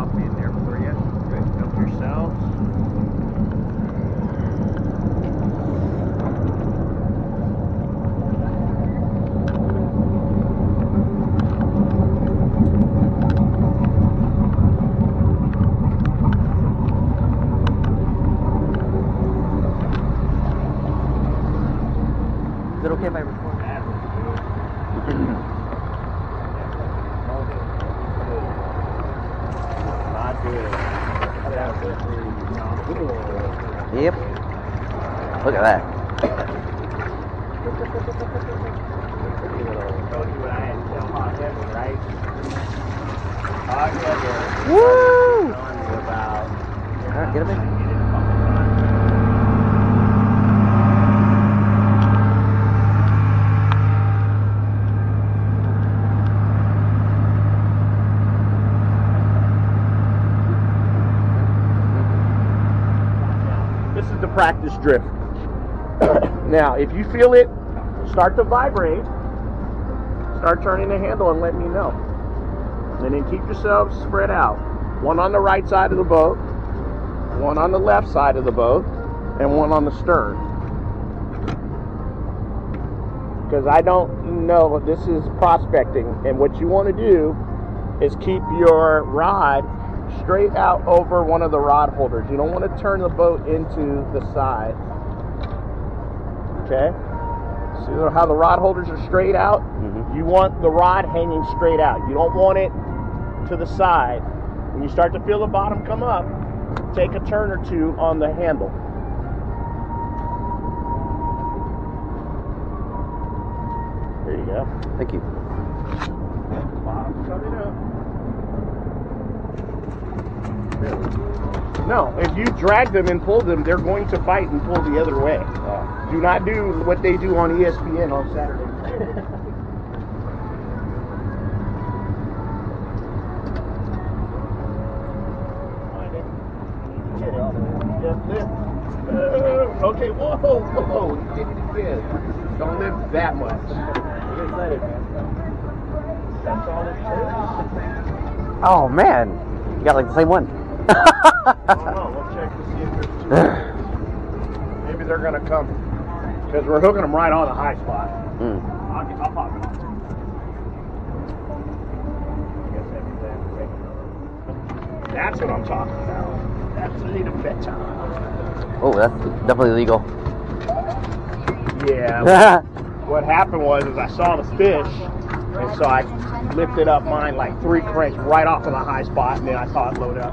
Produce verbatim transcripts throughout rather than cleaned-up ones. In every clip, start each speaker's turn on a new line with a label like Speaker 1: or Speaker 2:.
Speaker 1: drop in there for you. Good. Help yourselves.
Speaker 2: Is it okay if I record?
Speaker 1: Not good.
Speaker 2: Yep. Look at that. Woo! Alright, get him in.
Speaker 1: This is the practice drift. Now, if you feel it start to vibrate, start turning the handle and let me know. And then keep yourselves spread out. One on the right side of the boat, one on the left side of the boat, and one on the stern. Because I don't know, this is prospecting, and what you want to do is keep your rod straight out over one of the rod holders. You don't want to turn the boat into the side. Okay? See how the rod holders are straight out? Mm-hmm. You want the rod hanging straight out. You don't want it to the side. When you start to feel the bottom come up, take a turn or two on the handle. There you go.
Speaker 2: Thank you.
Speaker 1: Bottom's coming up. No, if you drag them and pull them, they're going to fight and pull the other way. Uh, do not do what they do on E S P N on Saturday. Uh, okay, whoa, whoa, you did it again. Don't lift that much. Get excited, man. That's all it takes.
Speaker 2: Oh man, you got like the same one.
Speaker 1: I don't know. We'll check to see if there's two. Maybe they're gonna come because we're hooking them right on the high spot.
Speaker 2: Mm.
Speaker 1: I'll, I'll pop it on. That's what I'm talking about. That's a little better.
Speaker 2: Oh, that's definitely legal.
Speaker 1: Yeah. What happened was is I saw the fish, and so I lifted up mine like three cranks right off of the high spot, and then I saw it load up.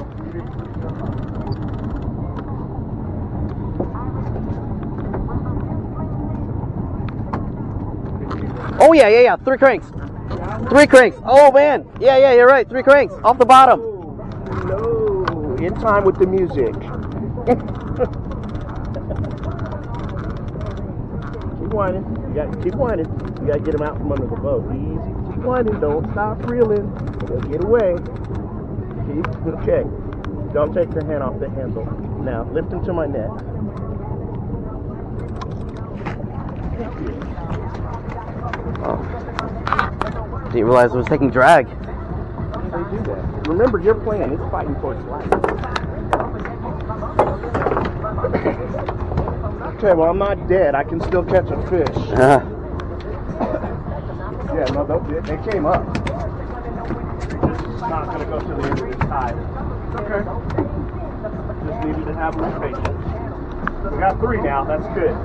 Speaker 2: Oh yeah, yeah, yeah. Three cranks. Three cranks. Oh man. Yeah, yeah, you're right. Three cranks off the bottom.
Speaker 1: No, in time with the music. Keep whining. You got keep whining. You gotta get them out from under the boat. Easy. Keep whining. Don't stop reeling. They'll get away. Keep okay. Don't take your hand off the handle. Now lift them to my net.
Speaker 2: Oh. Didn't realize it was taking drag.
Speaker 1: They do that. Remember, your plan is fighting for its life. Okay, well, I'm not dead. I can still catch a fish.
Speaker 2: Uh.
Speaker 1: Yeah, no, they, they came up. It's not going to go to the end of this tide. Okay. Just needed to have a little patience. We got three now. That's good.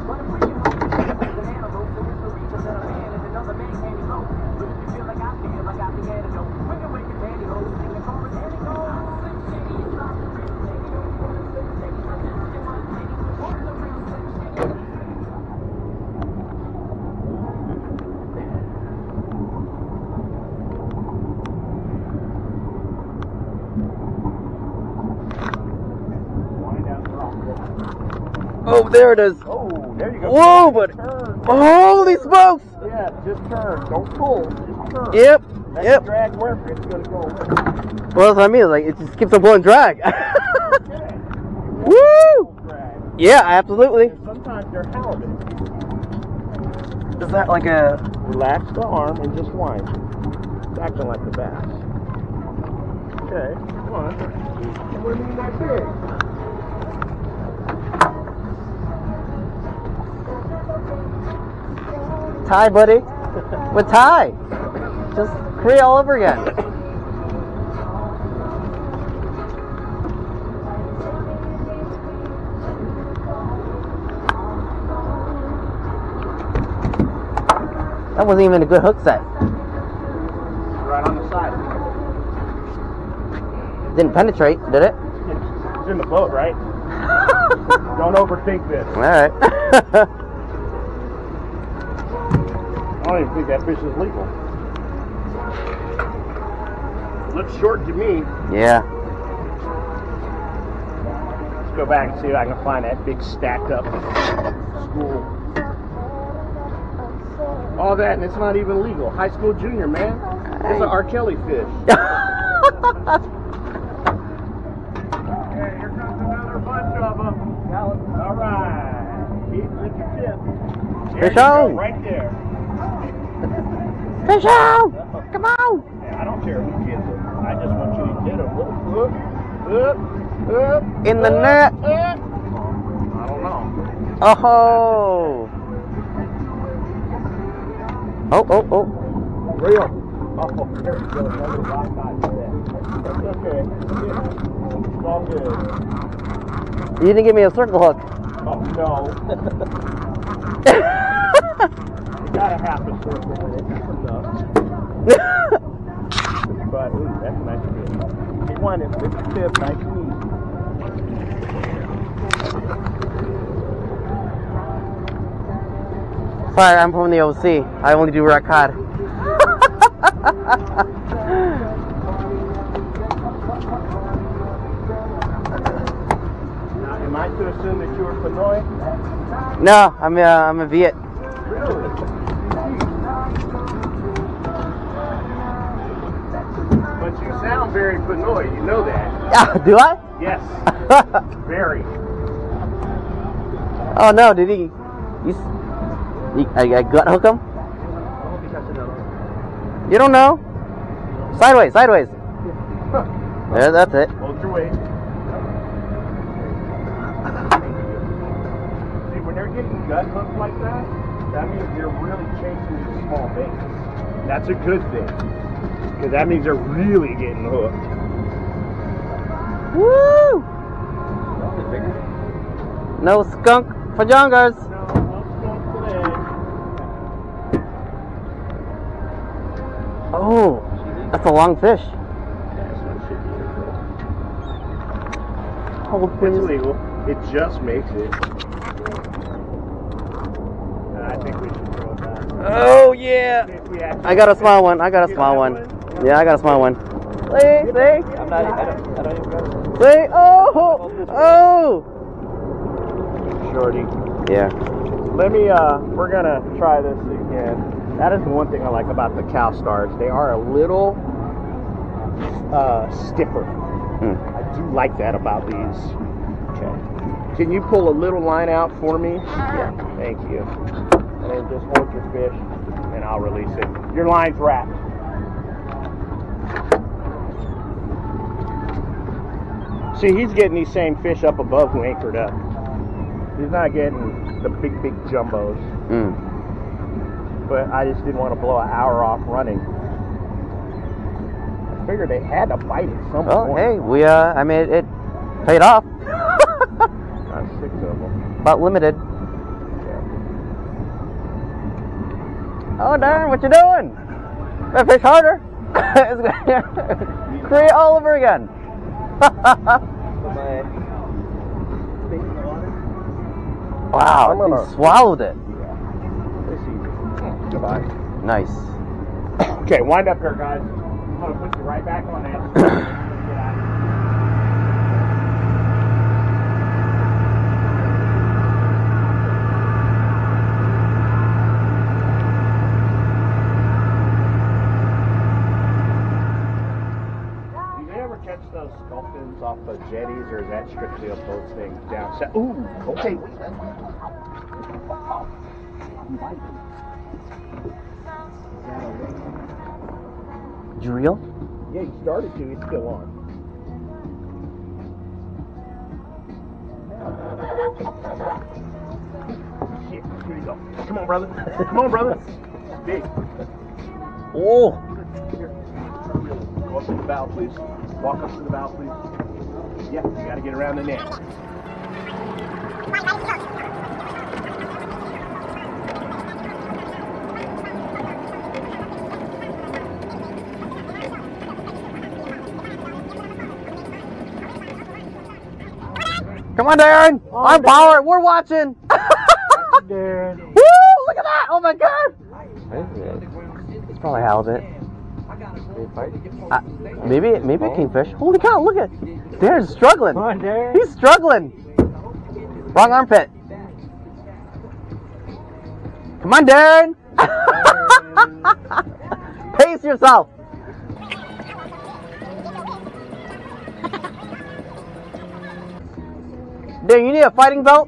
Speaker 2: Oh, there it is.
Speaker 1: Oh, there you go.
Speaker 2: Whoa, but
Speaker 1: turn.
Speaker 2: Holy smokes!
Speaker 1: Yeah, just turn. Don't pull. Just turn.
Speaker 2: Yep.
Speaker 1: Let
Speaker 2: Yep.
Speaker 1: the drag wherever it's gonna go.
Speaker 2: Well, that's what I mean. Like it just keeps on pulling drag.
Speaker 1: Okay.
Speaker 2: Woo!
Speaker 1: Drag.
Speaker 2: Yeah, absolutely.
Speaker 1: And sometimes they're halibut.
Speaker 2: Is that like a?
Speaker 1: Relax the arm and just whine. It's acting like the bass. Okay, come on. What do you mean that big?
Speaker 2: Ty, buddy. With Ty. Just create all over again. That wasn't even a good hook set.
Speaker 1: Right on the side.
Speaker 2: Didn't penetrate, did it?
Speaker 1: It's in the boat, right? Don't overthink this.
Speaker 2: Alright.
Speaker 1: I don't even think that fish is legal. Looks short to me.
Speaker 2: Yeah.
Speaker 1: Let's go back and see if I can find that big stacked up school. All that, and it's not even legal. High school junior, man. It's an R. Kelly fish. Okay, here comes another bunch of them. All right. Keep with your tip. There
Speaker 2: Fish
Speaker 1: you go,
Speaker 2: on.
Speaker 1: right there.
Speaker 2: Fish on! Come on!
Speaker 1: Yeah, I don't care who gets it. I just want you to get them. Up, up, up,
Speaker 2: In the
Speaker 1: up,
Speaker 2: net.
Speaker 1: Up. I don't know.
Speaker 2: Oh! Oh, oh, oh.
Speaker 1: Real. Oh, there we go. Another rock knot set. That's okay. It's all good.
Speaker 2: You didn't give me a circle hook.
Speaker 1: Oh, no. You gotta have the circle in it. That's enough. But, ooh, that's nice and good. Keep one, it's with the tip, nice and easy.
Speaker 2: Sorry, I'm from the O C. I only do rock cod.
Speaker 1: Now, am I to assume that you were Pinoy?
Speaker 2: No, I'm a, I'm a Viet.
Speaker 1: Really? But you sound very Pinoy, you know that.
Speaker 2: Yeah, do I?
Speaker 1: Yes. Very.
Speaker 2: Oh no, did he? You, s- you I, I gut hook him? You don't know? Sideways, sideways. Yeah, that's it.
Speaker 1: Hold your weight. See, when they're getting gut hooked like that, that means they're really chasing these small baits. That's a good thing. Because that means they're really getting hooked.
Speaker 2: Woo! No skunk for jungers.
Speaker 1: No, no skunk today.
Speaker 2: Oh, that's a long fish.
Speaker 1: That's what should be.
Speaker 2: Hold
Speaker 1: It's
Speaker 2: please.
Speaker 1: legal. It just makes it. I think we should throw it back.
Speaker 2: Oh yeah.
Speaker 1: If we actually-
Speaker 2: I got a small one. I got a
Speaker 1: You
Speaker 2: small
Speaker 1: got
Speaker 2: one.
Speaker 1: one?
Speaker 2: Yeah, I got a small one. See, see,
Speaker 3: I'm not. I don't. I don't even go.
Speaker 2: see. Oh, oh.
Speaker 1: Shorty.
Speaker 2: Yeah.
Speaker 1: Let me, uh, we're gonna try this again. That is one thing I like about the cow stars. They are a little, uh, stiffer.
Speaker 2: Mm.
Speaker 1: I do like that about these. Okay. Can you pull a little line out for me? Yeah. Thank you. And then just hold your fish, and I'll release it. Your line's wrapped. See, he's getting these same fish up above who anchored up. He's not getting the big, big jumbos.
Speaker 2: Mm.
Speaker 1: But I just didn't want to blow an hour off running. I figured they had to bite at some
Speaker 2: Well,
Speaker 1: point.
Speaker 2: hey, we uh, I mean, it, it paid off.
Speaker 1: Got six of them.
Speaker 2: About limited.
Speaker 1: Yeah.
Speaker 2: Oh darn, what you doing? That fish harder. It's gonna create all over again. Wow,
Speaker 1: I'm gonna-
Speaker 2: he swallowed it.
Speaker 1: This easy. Goodbye.
Speaker 2: Nice.
Speaker 1: Okay, wind up here, guys. I'm gonna put you right back on that. Get out. Do they ever catch those sculpins off the jetties, or is that strictly a boat thing down south? Ooh, okay, wait.
Speaker 2: Did you reel?
Speaker 1: Yeah, you started to. It's still on. Shit, here you go. Come on, brother. Come on, brother. Big.
Speaker 2: Oh.
Speaker 1: Here. Go up to the bow, please. Walk up to the bow, please. Yeah, you gotta get around the net.
Speaker 2: Come on, Darren.
Speaker 1: Oh,
Speaker 2: I'm
Speaker 1: Darren.
Speaker 2: powered. We're watching.
Speaker 1: Darren.
Speaker 2: Woo! Look at that. Oh my God. It's probably halibut. Uh, maybe, maybe a kingfish. Holy cow! Look at Darren's struggling.
Speaker 1: Come on, Darren.
Speaker 2: He's struggling. Wrong armpit. Come on, Darren. Pace yourself. Darren, you need a fighting belt?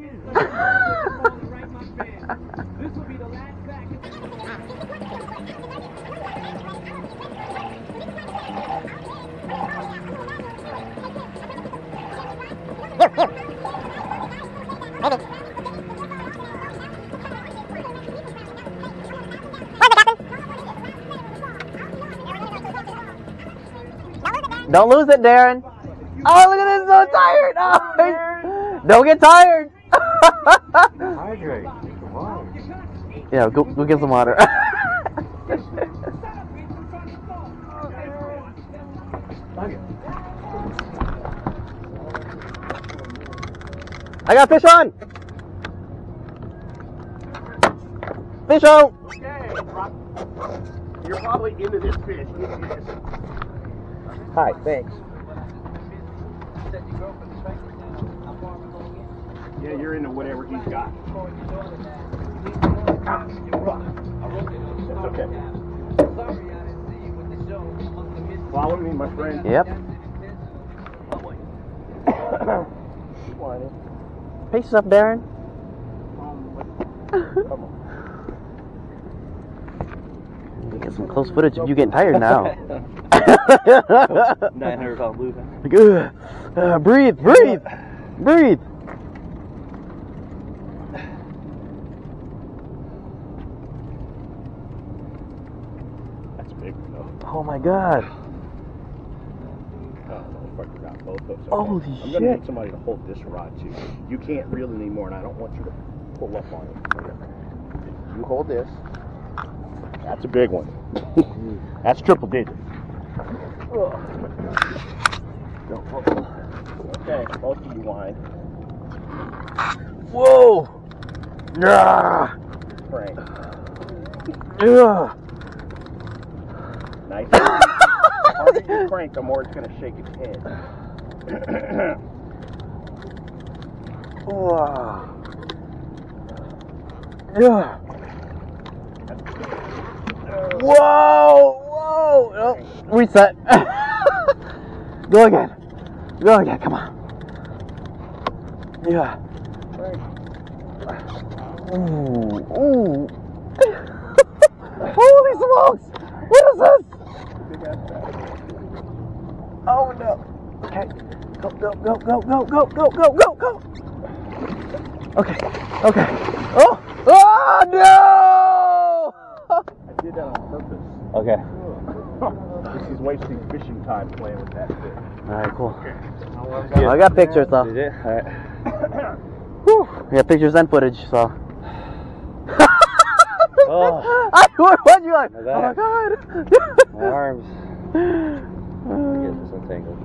Speaker 2: Don't lose it, Darren. Oh, look at this, so tired. Oh, don't get tired.
Speaker 1: Hydrate. Come on.
Speaker 2: Yeah, go, go get some water. I got fish on. Fish on.
Speaker 1: Okay, you're probably into this fish. Hi, thanks. Yeah, you're into whatever he's got. It's okay. Follow me, my friend.
Speaker 2: Yep. Pace us up, Darren.
Speaker 1: Come on.
Speaker 2: We get some close footage of you getting tired now.
Speaker 3: nine hundred pound bluefin.
Speaker 2: Good. Uh, breathe, breathe, breathe.
Speaker 1: That's a big one, though.
Speaker 2: Oh my God.
Speaker 1: Oh, I forgot both those. Okay.
Speaker 2: Holy
Speaker 1: I'm
Speaker 2: shit.
Speaker 1: gonna need somebody to hold this rod too. You can't reel anymore, and I don't want you to pull up on it. You hold this. That's a big one. That's triple digit. Okay, both of you wind.
Speaker 2: Whoa. Yeah.
Speaker 1: Frank.
Speaker 2: Yeah.
Speaker 1: Nice. The harder you crank, the more it's gonna shake its head.
Speaker 2: Wow. Yeah. Whoa! Whoa! Oh, reset. Go again. Go again. Come on. Yeah. Ooh. Ooh. Holy smokes! What is this? Oh no. Okay. Go, go, go, go, go, go, go, go, go, go. Okay. Okay. Oh! Oh no!
Speaker 1: I did that on purpose.
Speaker 2: Okay.
Speaker 1: This is wasting fishing time playing with that fish.
Speaker 2: Alright, cool.
Speaker 1: Okay.
Speaker 2: Well, I got pictures though.
Speaker 3: Did it? Alright.
Speaker 2: Whew. I got pictures and footage, so.
Speaker 3: Oh.
Speaker 2: I what you like?
Speaker 3: My
Speaker 2: Oh my
Speaker 3: back.
Speaker 2: God.
Speaker 3: My arms. Let me get this untangled.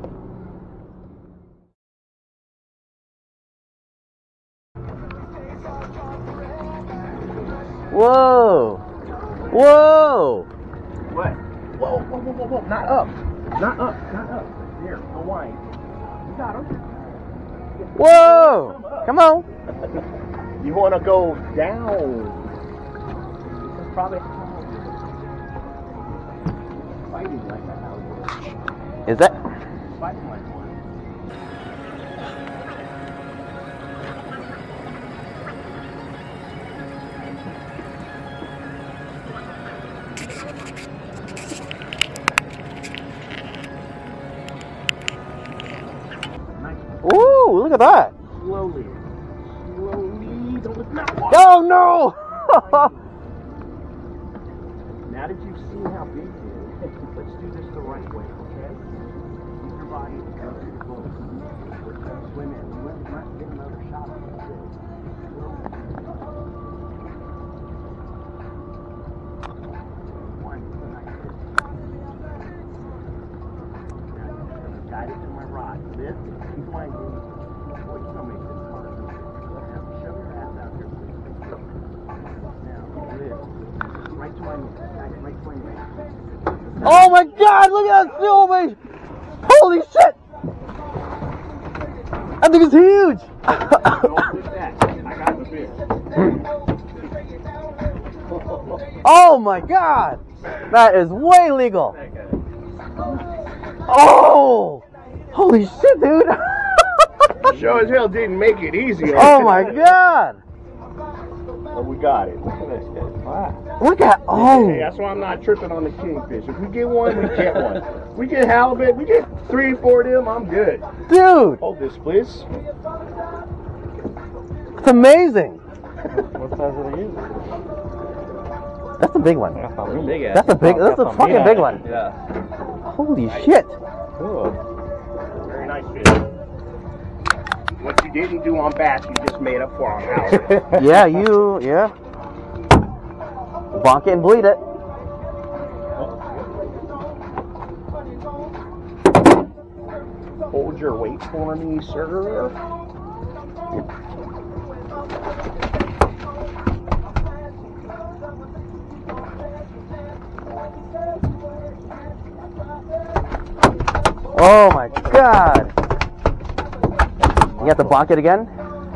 Speaker 2: Whoa! Whoa!
Speaker 1: What? Whoa, whoa, whoa, whoa, whoa. Not up. Not up. Not up. Here, go wind. You got him.
Speaker 2: Whoa! Come on.
Speaker 1: You want to go down. This is probably fighting like that.
Speaker 2: Is that?
Speaker 1: Fighting like one.
Speaker 2: Ooh, look at that.
Speaker 1: Slowly.
Speaker 2: Oh no!
Speaker 1: Now that you've seen how big it is, let's do this the right way, okay? Keep your body up to the boat. We're going to swim in. We might get another shot on this fish. One, nice fish. Now you're just going to guide it to my rod. Lift, keep winding. Boy, you don't make this hard. Shove your ass out here, please. Now, lift. Right to my knee. Guide it right to my knee.
Speaker 2: Oh my God! Look at that silverfish! Holy shit! That thing is huge!
Speaker 1: Don't lift that. I got the fish.
Speaker 2: Oh my God! That is way legal! Oh! Holy shit, dude!
Speaker 1: Sure as hell didn't make it easy.
Speaker 2: Oh my God!
Speaker 1: But we got it. Look at this guy. Wow.
Speaker 2: Look at oh!
Speaker 1: Hey, that's why I'm not tripping on the kingfish. If we get one, we get one. We get halibut, we get three, four of them, I'm good.
Speaker 2: Dude!
Speaker 1: Hold this, please.
Speaker 2: It's amazing!
Speaker 3: What size are they using?
Speaker 2: That's a big one.
Speaker 3: That's a big ass.
Speaker 2: That's a big, that's a fucking big one.
Speaker 3: Yeah.
Speaker 2: Holy shit!
Speaker 3: Cool.
Speaker 1: Very nice fish. What you didn't do on bass, you just made up for on halibut.
Speaker 2: Yeah, you, yeah. Bonk it and bleed it.
Speaker 1: Hold your weight for me, sir.
Speaker 2: Oh my God! You have to bonk it again?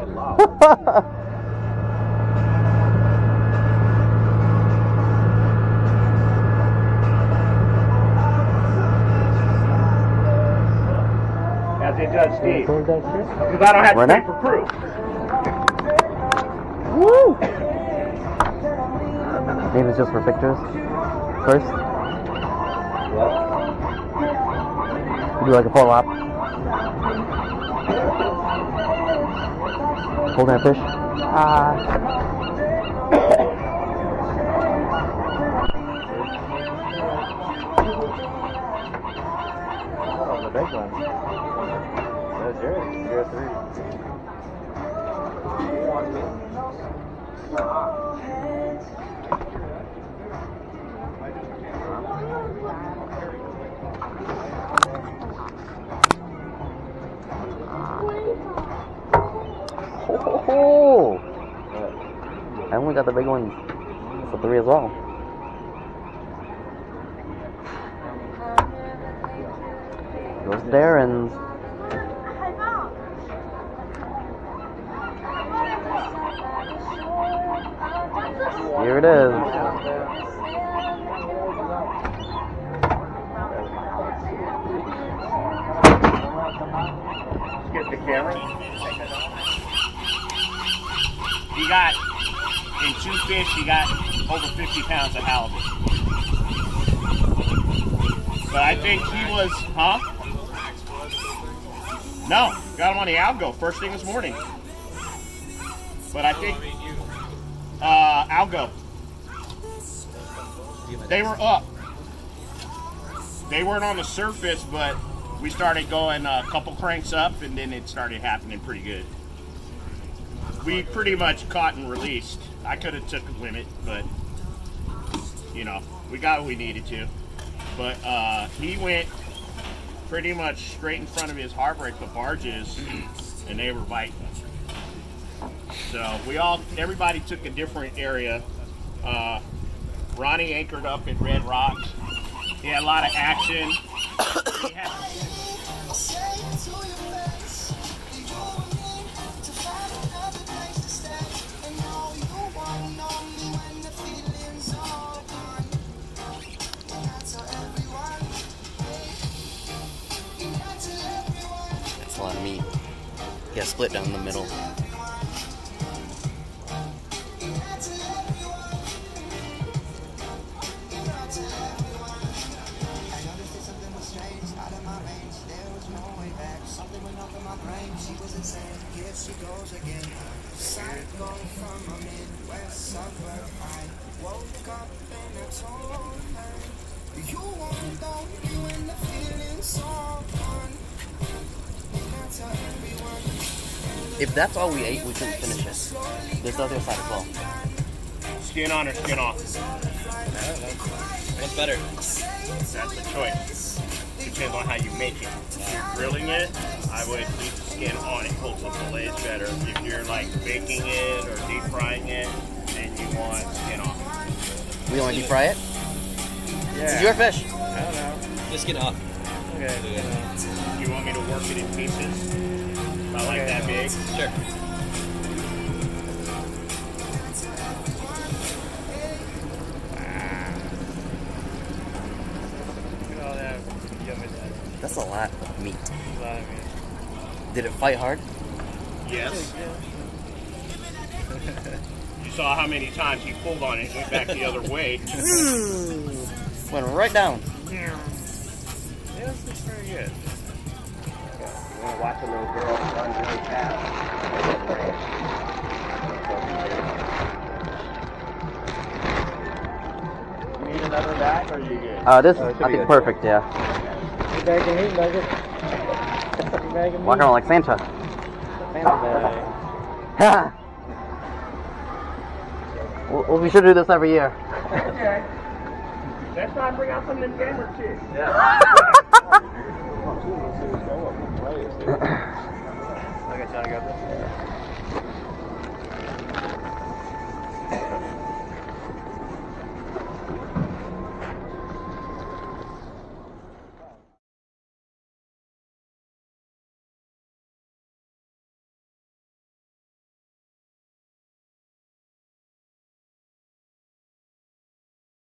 Speaker 1: As it does Steve. Because I don't have to pay for proof.
Speaker 2: Woo! Maybe it's just for pictures. First. You do like a pull up. Hold that fish. Ah.
Speaker 3: Oh, the big one. That's yours. Zero three.
Speaker 2: Oh! I only got the big ones for three as well. Those Darrens. Here it is.
Speaker 1: Let's get the camera. He got, in two fish, he got over fifty pounds of halibut. But I think he was, huh? No, got him on the algo first thing this morning. But I think, uh, algo. They were up. They weren't on the surface, but we started going a couple cranks up, and then it started happening pretty good. We pretty much caught and released. I could have took a limit, but you know, we got what we needed to. But uh, he went pretty much straight in front of his harbor at the barges, and they were biting. So we all, everybody took a different area. Uh, Ronnie anchored up at Red Rock. He had a lot of action. He had
Speaker 2: That's a lot of meat. Yeah, split down the middle. If that's all we ate, we couldn't finish it. There's the other side as well.
Speaker 1: Skin on or skin off?
Speaker 2: What's better?
Speaker 1: That's the choice. Depends on how you make it. If you're grilling it, I would leave the skin on. It holds the fillets better. If you're like baking it or deep frying it, then you want skin off.
Speaker 2: We want to deep fry it?
Speaker 3: Yeah.
Speaker 2: It's your fish.
Speaker 3: I don't know.
Speaker 2: Just skin off.
Speaker 3: Okay.
Speaker 1: You want me to work it in pieces? Not like
Speaker 3: Okay.
Speaker 1: that big?
Speaker 2: Sure.
Speaker 3: Look at all that yummy.
Speaker 2: That's a lot of meat.
Speaker 3: A lot of meat.
Speaker 2: Did it fight hard?
Speaker 1: Yes. You saw how many times he pulled on it and went back the other way.
Speaker 2: Went right down.
Speaker 3: Yeah, this is pretty good.
Speaker 1: You want to watch a little girl run really fast. You need another bag or are you good?
Speaker 2: Uh, this
Speaker 3: Oh, it
Speaker 2: is,
Speaker 3: should
Speaker 2: I
Speaker 3: be
Speaker 2: think,
Speaker 3: good.
Speaker 2: perfect, yeah.
Speaker 3: You bagging meat, Nugget? You bagging meat?
Speaker 2: Walking around like Santa.
Speaker 3: Santa bag.
Speaker 2: well, we should do this every year.
Speaker 1: Okay. Next time, bring out some of them gamer chicks.
Speaker 3: Yeah. Okay, Johnny, got this.